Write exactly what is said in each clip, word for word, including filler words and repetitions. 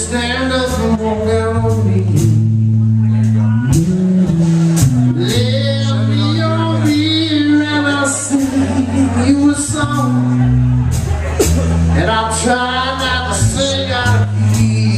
stand up and walk down on me. Let me on here and I'll sing you a song, and I'll try not to sing out of key.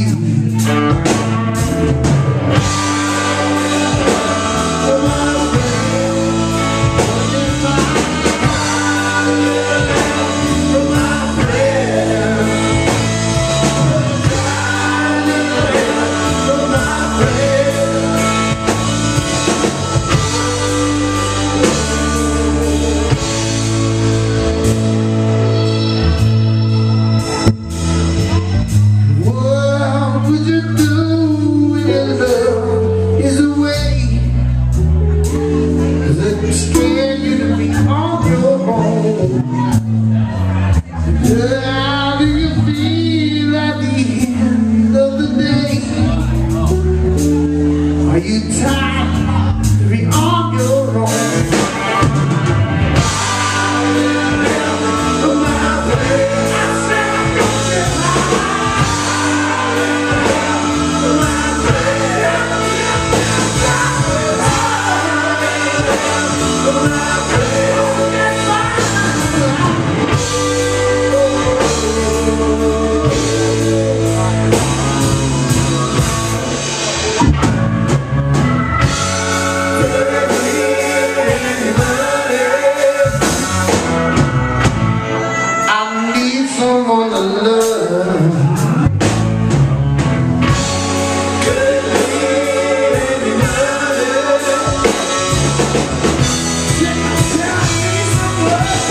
How do you feel at the end of the day? Are you tired to be on your own? Someone to love. Could leave anybody. Can you tell me some love?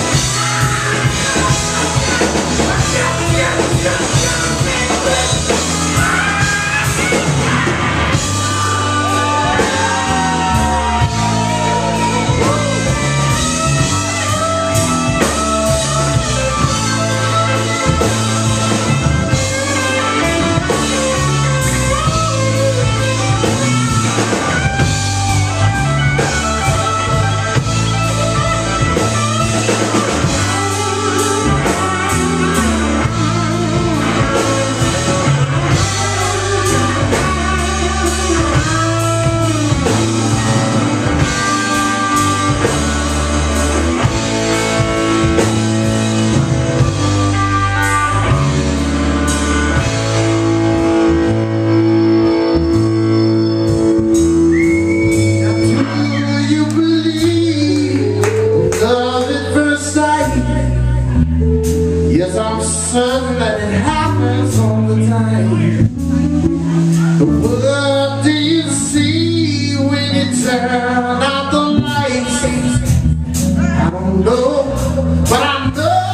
Yes, I'm certain that it happens all the time. What do you see when you turn out the lights? I don't know, but I know